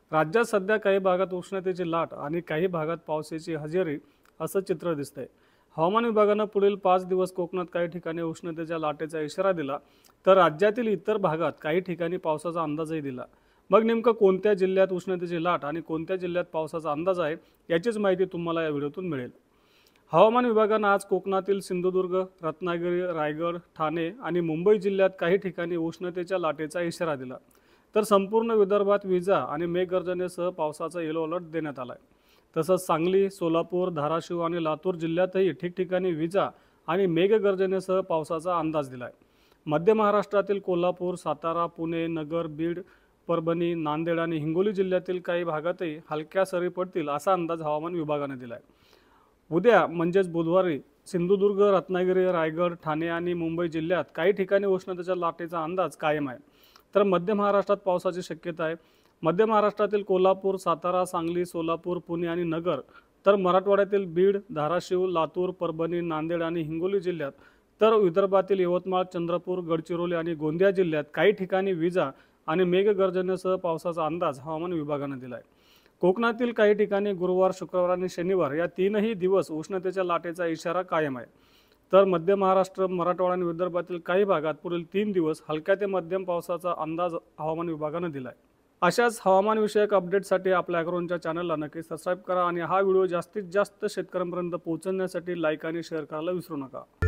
राज्यात सध्या काही भागात उष्णतेची लाट आणि काही भागात पावसाची हजेरी असं चित्र दिसतंय। हवामान विभागानं पुढील 5 दिवस कोकणात काही ठिकाणी उष्णतेच्या लाटेचा इशारा दिला, तर राज्यातील इतर भागात काही ठिकाणी पावसाचा अंदाजही दिला। मग नेमकं कोणत्या जिल्ह्यात उष्णतेची लाट आणि कोणत्या जिल्ह्यात पावसाचा अंदाज आहे, याचीच माहिती तुम्हाला या व्हिडिओतून मिळेल। हवामान विभागानं आज कोकणातील सिंधुदुर्ग, रत्नागिरी, रायगड, ठाणे आणि मुंबई जिल्ह्यात काही ठिकाणी उष्णतेच्या लाटेचा इशारा दिला। तर संपूर्ण विदर्भात विजा आणि मेघगर्जनेसह पावसाचा येलो अलर्ट देण्यात आला आहे। तसंच सांगली, सोलापूर, धाराशिव आणि लातूर जिल्ह्यातही ठिकठिकाणी विजा आणि मेघगर्जनेसह पावसाचा अंदाज दिला आहे। मध्य महाराष्ट्रातील कोल्हापूर, सातारा, पुणे, नगर, बीड, परभणी, नांदेड आणि हिंगोली जिल्ह्यातील काही भागातही हलक्या सरी पडतील असा अंदाज हवामान विभागाने दिला आहे। उद्या म्हणजेच बुधवारी सिंधुदुर्ग, रत्नागिरी, रायगड, ठाणे आणि मुंबई जिल्ह्यात काही ठिकाणी उष्णतेच्या लाटेचा अंदाज कायम आहे। तर मध्य महाराष्ट्रात पावसाची शक्यता आहे। मध्य महाराष्ट्रातील कोल्हापूर, सातारा, सांगली, सोलापूर, पुणे आणि नगर, तर मराठवाड्यातील बीड, धाराशिव, लातूर, परभणी, नांदेड आणि हिंगोली जिल्ह्यात, तर विदर्भातील यवतमाळ, चंद्रपूर, गडचिरोली आणि गोंदिया जिल्ह्यात काही ठिकाणी विजा आणि मेघगर्जनेसह पावसाचा अंदाज हवामान विभागाने दिला आहे। कोकणातील काही ठिकाणी गुरुवार, शुक्रवार आणि शनिवार या तीनही दिवस उष्णतेच्या लाटेचा इशारा कायम आहे। तर मध्य महाराष्ट्र, मराठवाडा आणि विदर्भातील काही भागात पुढील 3 दिवस हलक्या ते मध्यम पावसाचा अंदाज हवामान विभागाने दिला आहे। अशाच हवामानविषयक अपडेटसाठी आपल्या ॲग्रोनच्या चॅनलला नक्की सबस्क्राईब करा आणि हा व्हिडिओ जास्तीत जास्त शेतकऱ्यांपर्यंत पोहोचवण्यासाठी लाईक आणि शेअर करायला विसरू नका।